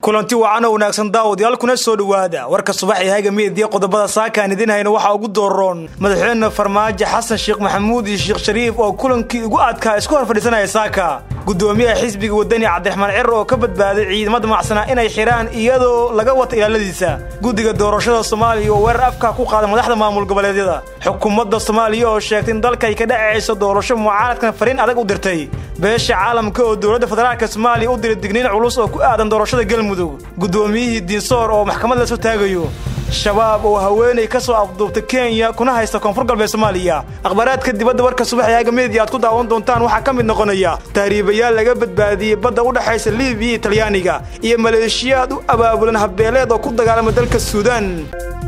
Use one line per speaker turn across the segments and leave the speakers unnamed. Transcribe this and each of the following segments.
kulanti wacan oo wanaagsan daawadayaal kuna soo dhawaada warka subax ee hayga meediya qodobada saakaan idinayna waxa ugu dooroon madaxweyne Farmaajo Xasan Sheekh Maxamuud iyo Sheekh Shariif oo kulankii ugu adkaa isku hor fadhiisanaya saaka gudoomiyaha xisbiga wadani Cabdiraxmaan Cirro oo ka badbaaday ciidamada macsana inay xiraan iyadoo laga wato ilaaladiisa gudiga doorashada Soomaaliya oo weerar afka ku qaaday madaxda maamul goboleedyada xukuumadda Soomaaliya oo sheegtay in dalka ay ka dhacayso doorasho mucaaradkan fariin adag u dirtay beesha caalamka oo dawladda federaalka Soomaaliya u diray digniin culus oo ku aadan doorashada galmudug gudoomiyihii Dinsoor oo maxkamadda soo taagayo shabaab oo haweenay ka soo afduubtay Kenya kuna haysta koonfur galbeed Soomaaliya akhbaraadka dibadda warka subax ee meediya aad ku daawan doontaan waxa ka mid noqonaya taariibayaal laga badbaadiyay badda u dhaxaysa Liibiya iyo Talyaaniga iyo Maleeshiyaad u abaabulan habbeeleed oo ku dagaalamay dalka Suudaan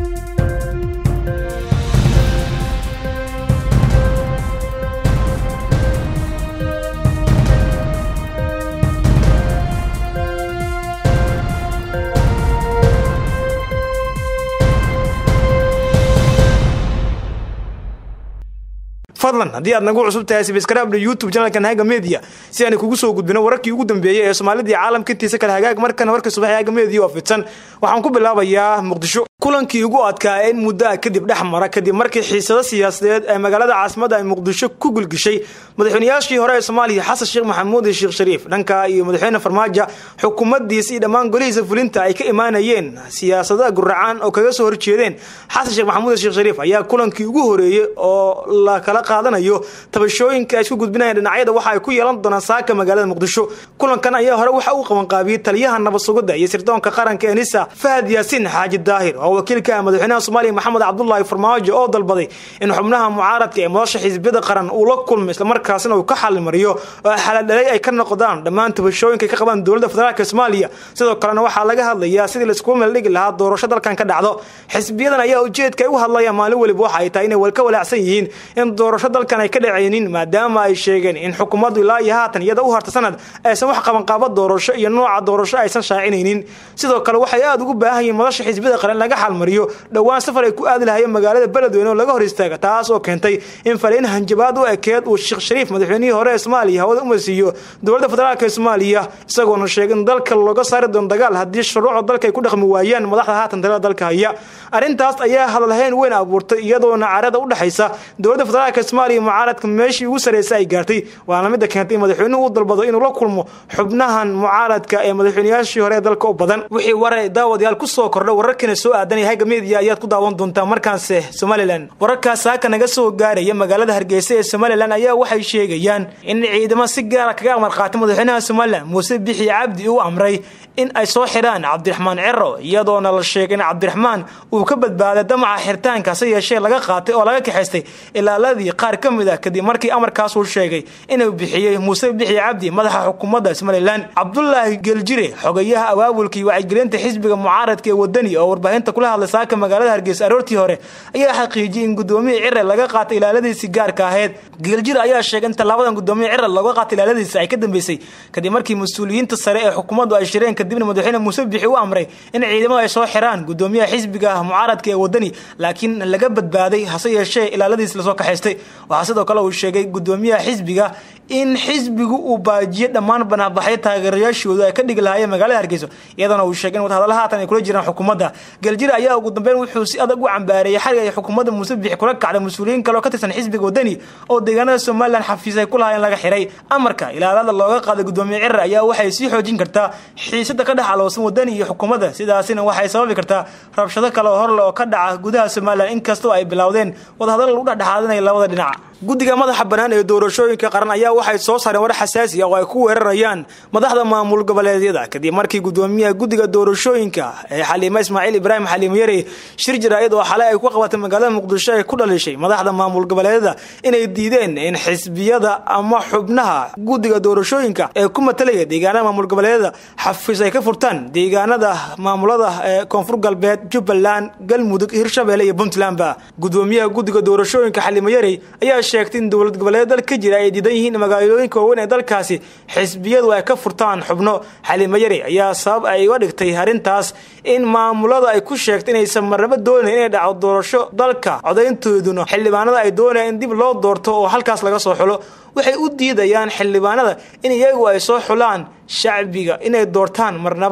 fadlan hadii aad nagu cusub tahay subscribe YouTube channelkan Haga Media si aan kugu soo gudbino wararkii ugu dambeeyay ee Soomaalida iyo caalamka intiisa kala hagaag markan warka subax Haga Media oo fidsan waxaan ku bilaabayaa Muqdisho kulankii ugu adkaa in muddo kadib dhaxmara kadib markii xiisado siyaasadeed ee magaalada caasimadda ay Muqdisho ku gulgishay madaxweynayaashii hore ee Soomaaliya Xasan Sheekh Maxamuud iyo Sheekh Shariif dhanka iyo madaxweyne Farmaajo xukuumaddiisa dhammaan golihiisa fulinta ay ka imaanayeen siyaasadaha guracaan oo kaga soo horjeedeen Xasan Sheekh Maxamuud iyo Sheekh Shariif ayaa kulankii ugu horeeyay oo la kala qaadanayo tabashooyinka ay isku gudbinayaan dhinacyada waxa ay ku yeelan doonaan saaka magaalada Muqdisho kulankan ayaa hore waxa uu qaban qaabiyay taliyaha nabad sugidda iyo sirdoonka qaranka ee NISA Fahad Yaasin Xaaji Daahir oo wakiilka madaxweynaha Soomaaliya Maxamed Cabdullaahi Farmaajo oo dalbaday in xubnaha mucaaradka ee madasha xisbiyada qaran uu la kulmo isla markaasina uu ka xalmariyo xalal dhalay ay ka noqdaan dhammaan tabashooyinka ka qaban dawladda federaalka Soomaaliya sidoo kalena waxa laga hadlayaa sidii la isku meel dhigi lahaa doorasho dalkan ka dhacdo xisbiyadan ayaa ujeedka u hadlaya maalin waliba waxa ay tahay inay walka walaacsan yihiin in doorasho dalkan ay ka dhacaynin maadaama ay sheegeen in xukuumaddu ilaa iyo haatan iyada u harta sanad aysan wax qaban qaabad doorasho iyo nooca doorasho aysan shaacinaynin sidoo kale waxay aad ugu baahan yihiin madasha xisbiyada qaran laga xalmariyo dhawaan safar ay ku aadi lahaayeen magaalada Beledweyne oo laga hor istaaga taas oo keentay in fariin hanjabaad u ekeed uu Sheekh Shariif madaxweynihii hore ee Soomaaliya hawada u masiiyo dawladda federaalka Soomaaliya isagoo sheegay in dalka looga saari doono dagaal haddii shuruucda dalka ay ku dhaqmi waayaan madaxda haatan dalka haya arintaas ayaa hadalhayn weyn abuurtay iyadoo carada u dhaxaysa dawladda federaalka Soomaaliya mucaaradka meeshii ugu sareysay ay gaartay waana mid keentay madaxweynuhu dalbado inuu la kulmo xubnahan mucaaradka ee madaxweynayaashii hore ee dalka u badan wixii waray daawadayaal ku soo kordhay wararkana soo aadanay Haga Media ayaad ku daawan doontaa markaanse Somaliland wararka saaka naga soo gaaraya magaalada Hargeysa ee Somaliland ayaa waxay sheegayaan in ciidamada si gaar ah kaga amar qaatay madaxweynaha Somaliland Muuse Bixi Cabdi uu amray in ay soo xiraan Cabdiraxmaan Cirro iyadoo la sheegay in Cabdiraxmaan uu ka badbaaday damaca xirtaanka si yeeshee laga qaatay oo laga kaxaystay ilaaladii qaar ka mid ah kadib markii amarkaas uu sheegay inuu bixiyay Muuse Bixi Cabdi madaxa xukuumadda Somaliland Cabdullaahi Geljire xogayaha abaabulka iyo wacyigelinta xisbiga mucaaradka ee wadani oo warbaahinta kula hadlay saaka magaalada Hargeysa aroortii hore ayaa xaqiijiyay in gudoomiyaha Cirro laga qaatay ilaaladiisa gaarka ahayd Geljire ayaa sheegay in talaabadan gudoomiyaha Cirro laga qaatay ilaaladiisa ay ka dambeysay kadib markii mas'uuliyiinta sare ee xukuumaddu ay shireen kadibna madaxweyne Muuse Bixi uu amray in ciidamada ay soo xiraan gudoomiyaha xisbiga mucaaradka ee wadani laakiin laga badbaaday hase yeeshee ilaaladiisa la soo kaxaystay waxa sidoo kale uu sheegay gudoomiyaha xisbiga in xisbigu uu baajiyo dhammaan banaanbaxyo taageerayaashooda ay ka dhigi lahaayeen magaalada Hargeysa iyadana uu sheegay in wadahadalada haatan ay kula jiraan xukuumadda Geljire ayaa ugu dambeyn wuxuu si adag u cambaareeyay xariga ay xukuumadda Muuse Bixi kula kacday mas'uuliyiin kale oo ka tirsan xisbiga wadani oo deegaanada Somaliland xafiisay ku lahaayeen laga xiray amarka ilaalada looga qaaday gudoomiyaha Cirro ayaa waxay sii xoojin kartaa xiisada ka dhaxaloosan wadani iyo xukuumadda sidaasina waxay sababi kartaa rabshado kale oo hor leh oo ka dhaca gudaha Somaliland inkastoo ay bilowdeen wadahadal u dhaxaadinay labada dhinac gudiga madaxa banaan ee doorashooyinka qaran ayaa waxay soo saareen war xasaasi ah oo ay ku weerarayaan madaxda maamul goboleedyada kadib markii gudoomiyaha gudiga doorashooyinka ee Xaliime Ismaaciil Ibraahim Xaliime Yare shir jiraayad oo xalay ay ku qabatay magaalada Muqdisho ay ku dhalishay madaxda maamul goboleedyada inay diideen in xisbiyada ama xubnaha gudiga doorashooyinka ee ku matalaya deegaanada maamul goboleedyada xafiis ay ka furtaan deegaanada maamulada ee Koonfur Galbeed Jubbaland Galmudug Hirshabelle iyo Puntland gudoomiyaha gudiga doorashooyinka Xaliime Yare ayaa sheegtay in dawlad goboleed dalka jira ay diidan yihiin magaalooyinka waaweyn ee dalkaasi xisbiyadu ay ka furtaan xubno Xaliime Yare ayaa sabab ay uga dhigtay arintaas in maamulada ay ku sheegtay inaysan marnaba doonaynin inay dhaco doorasho dalka codayntooduna xildhibaanada ay doonayaan in dib loo doorto oo halkaas laga soo xulo waxay u diidayaan xildhibaanada in iyagu ay soo xulaan shacbiga inay doortaan marnaba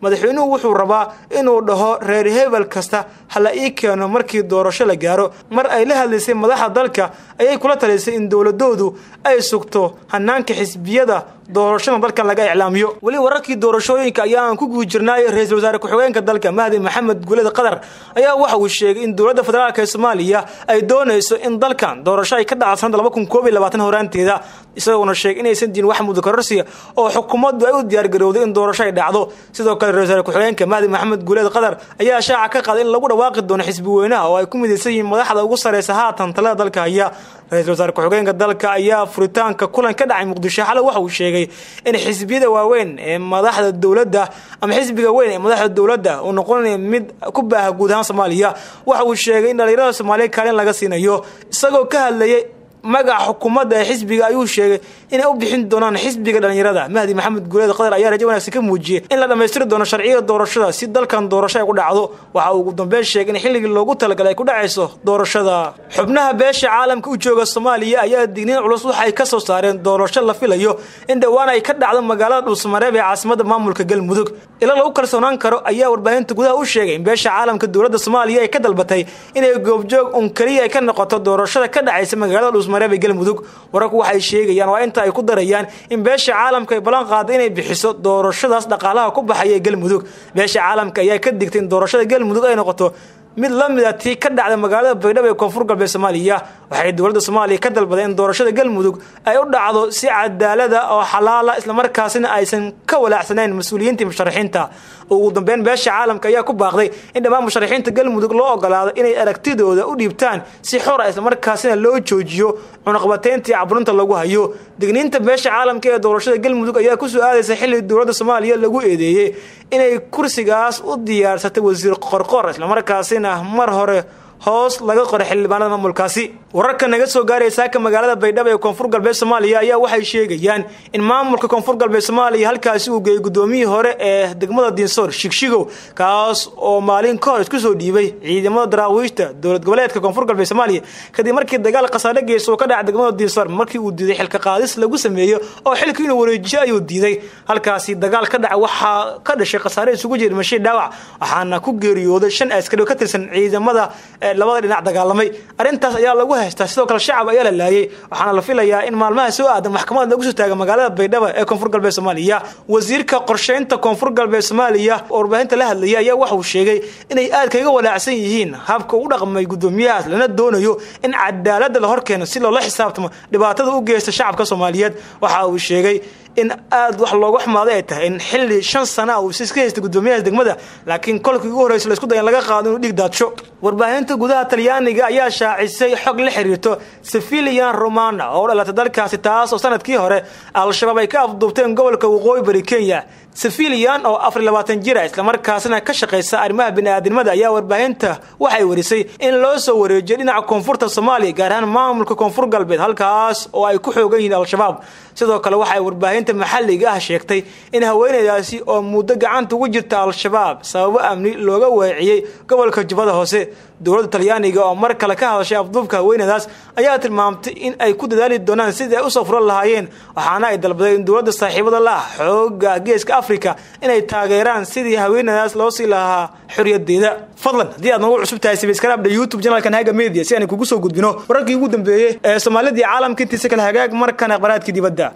madaxweynuhu wuxuu rabaa inuu dhaho reer hebel kasta hala ii keeno markii doorasho la gaaro. mar ay la hadlaysay madaxda dalka ayay kula talisay in dowladoodu ay sugto hanaanka xisbiyada doorashada dalkan laga iclaamiyo. wali wararkii doorashooyinka ayaan ku guujirnay ra'iisul wasaare ku-xigeenka dalka Mahdi Maxamed Guuled Qadar ayaa waxa uu sheegay in dowladda federaalka ee Soomaaliya ay doonayso in dalkan doorasho ay ka dhacdo sanad 2022 horaanteeda, isagoo sheegay in aysan diin wax mudakararsiya oo xukuumaddu ay u diyaar garowday in doorasho ay dhacdo. sidoo kale ra'iisul wasaare ku-xigeenka Mahdi Maxamed Guuled Qadar ayaa shaaca ka qaaday in lagu dhawaaqi doono xisbi weynaha oo ay ku midaysan yihiin madaxda ugu sareysa haatan talada dalka haya. ra'iisul wasaare ku-xigeenka dalka ayaa furitaanka kulan ka dhacay Muqdisho xalay waxa uu sheegay in xisbiyada waaweyn ee madaxda dawladda ama xisbiga weyn ee madaxda dawladda uu noqonayo mid ku baaha guud ahaan Soomaaliya. waxa uu sheegay in dhalinyarada Soomaaliyeed kaalin laga siinayo, isagoo ka hadlayay magaca xukuumadda ee xisbiga ayuu sheegay inay u bixin doonaan xisbiga dhalinyarada. Mahdi Maxamed Guuled Qadar ayaa rajo wanaagsan ka muujiyay in la dhameystiri doono sharciyada doorashada si dalkan doorasho ay ku dhacdo. waxa uu ugu dambeyn sheegay in xilligii loogu talagalay ay ku dhacayso doorashada. xubnaha beesha caalamka u jooga Soomaaliya ayaa digniin culus waxay ka soo saareen doorasho la filayo in dhawaan ay ka dhacdo magaalada Dhuusamareeb ee caasimadda maamulka Galmudug. ila lagu kalsoonaan karo ayaa warbaahinta gudaha u sheegay in beesha caalamka dowladda Soomaaliya ay ka dalbatay inay goobjoog kaliya ay ka noqoto doorashada ka dhacaysa magaalada Galmudug. wararku waxay sheegayaan waa inta ay ku darayaan in beesha caalamka ay balan qaaday inay bixiso doorashadaas dhaqaalaha ku baxaya Galmudug. beesha caalamka ayaa ka digtay in doorashada Galmudug ay noqoto mid la mid ah tii ka dhacday magaalada Baydhabo ee Koonfur Galbeed Soomaaliya. waxay dowladda Soomaaliya ka dalbaday in doorashada Galmudug ay u dhacdo si cadaalad ah oo xalaal ah, isla markaasina aysan ka walaacsanayn mas'uuliyiinta musharaxiinta. ugu dambeyn beesha caalamka ayaa ku baaqday in dhammaan musharaxiinta Galmudug loo ogolaado inay aragtidooda u dhiibtaan si xor ah, isla markaasina loo joojiyo cunaqabateynta caburinta lagu hayo. digniinta beesha caalamka ee doorashada Galmudug ayaa ku soo aadaysa xilli dowladda Soomaaliya lagu eedeeyay inay kursigaas u diyaarsatay wasiir qorqor, isla markaasina mar hore hoos laga qoray xildhibaanada maamulkaasi. wararka naga soo gaaraysa ka magaalada Baydhabo ee Koonfur Galbeed Soomaaliya ayaa waxay sheegayaan in maamulka Koonfur Galbeed Soomaaliya halkaasi uu geeyay gudoomiyihii hore ee degmada Dinsor Shigshigow, kaas oo maalin ka hor isku soo dhiibay ciidamada daraawiishta dowlad goboleedka Koonfur Galbeed Soomaaliya kadib markii dagaal qasaare geeso ka dhacay degmada Dinsor markii uu diiday xilka qaadis lagu sameeyo oo xilkii inuu wareejiyo ayuu diiday. halkaasi dagaal ka dhacay waxa ka dhashay qasaare isugu jira dhimasho dhaawac, waxaana ku geeriyooday 5 askari ka tirsan ciidamada labada dhinac dagaalamay. arintaas ayaa lagu haystaa sidoo kale shacab ayaa la laayay, waxaana la filayaa in maalmaha soo aadan maxkamadda lagu soo taago magaalada Baydhabo ee Koonfur Galbeed Soomaaliya. wasiirka qorsheynta Koonfur Galbeed Soomaaliya oo warbaahinta la hadlayay ayaa waxa uu sheegay inay aad kaga walaacsan yihiin habka uu dhaqmay gudoomiyahaas, lana doonayo in cadaalad la horkeeno si loo xisaabtamo dhibaatada u geystay shacabka Soomaaliyeed. waxa uu sheegay in aad wax loogu xumaaday ay tahay in xilli 5 sano uu iska haystay gudoomiyaha degmada, laakiin kolkii ugu horeysay la isku dayan laga qaado inuu dhig daadsho. warbaahinta gudaha Talyaaniga ayaa shaacisay xog la xiriirto Civilian Romana oo dhalatay dalkaasi, taas oo sanadkii hore Al-Shabaab ay ka afduubteen gobolka Waqooyi Bari Kenya. Civilian oo 24 jir ah, isla markaasna ka shaqeysa arrimaha bini'aadanimada ayaa warbaahinta waxay warisay in loo soo wareejiyay dhinaca koonfurta Soomaaliya, gaar ahaan maamulka Koonfur Galbeed, halkaas oo ay ku xoogan yihiin Al-Shabaab. sidoo kale waxay warbaahinta maxalliga ah sheegtay in haweeneydaasi oo muddo gacanta ugu jirta Al-Shabaab sababo amni looga weeciyay gobolka Jubbada Hoose. dowladda Talyaaniga oo mar kale ka hadashay afduubka haweeneydaas ayaa tilmaamtay in ay ku dadaali doonaan sidii ay u soo furan lahaayeen, waxaana ay dalbaday in dowladda saaxiibada la ah xoogga geeska Afrika inay taageeraan sidii haweeneydaas loo sii lahaa xorriyadeeda. fadlan haddii aad nagu cusub tahay subscribe YouTube channelkan Haga Media si aan kugu soo gudbino wararkii ugu dambeeyay ee Soomaalida iyo caalamka intiisa kala hagaag markan akhbaraadkii dibadda.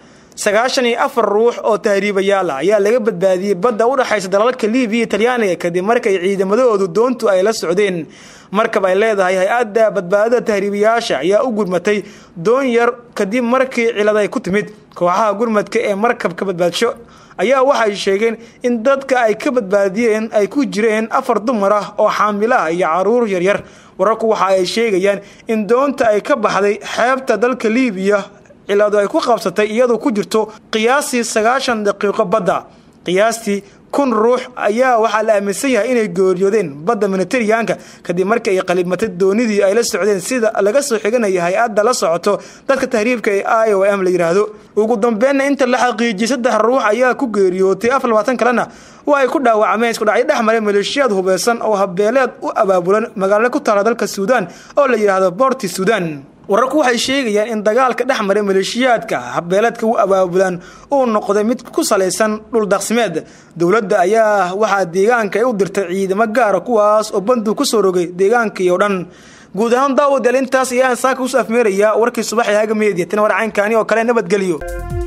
94 ruux oo tahriibayaal ayaa laga badbaadiyay badda u dhaxaysa dalalka Liibiya iyo Talyaaniga kadib markay ciidamadoodu doontu ay la socdeen. markab ay leedahay hay'adda badbaadada tahriibayaasha ayaa u gurmatay doon yar kadib markii cilad ay ku timid. kooxaha gurmadka ee markabka badbaadsho ayaa waxay sheegeen in dadka ay ka badbaadiyeen ay ku jireen 4 dumar ah oo xaamilo ah iyo caruur yar yar. wararku waxa ay sheegayaan in doonta ay ka baxday xeebta dalka Liibiya ciladu ay ku qabsatay iyadoo ku jirto qiyaastii 90 daqiiqo badda. qiyaastii 1,000 ruux ayaa waxa la aaminsan yahay inay geeriyoodeen badda Mediterranean-ka kadib markii ay qalimatay doonidii ay la socdeen, sida laga soo xiganayo hay'adda la socoto dadka tahriibka ee IOM la yiraahdo. ugu dambeyn inta la xaqiijiyay 3 ruux ayaa ku geeriyootay, 24 kalena waa ay ku dhaawacmeen isku dhacay dhexmaray maleeshiyad hubeysan oo habeeleed u abaabulan magaalo ku taala dalka Suudaan oo la yiraahdo Port Sudan. wararku waxay sheegayaan in dagaalka dhexmaray maleeshiyaadka habbeeladka u abaabulan uu noqday mid ku saleysan dhul daaqsimeed dawladda ayaa waxa deegaanka ay u dirtay ciidamo gaar ah kuwaas oo bandu ku soo rogay deegaankii oo dhan guud ahaan daawadayaal intaas ayaan saaka u afmeeraya warkii subax ee Haga Media tan warcaynkaani oo kale nabadgeliyo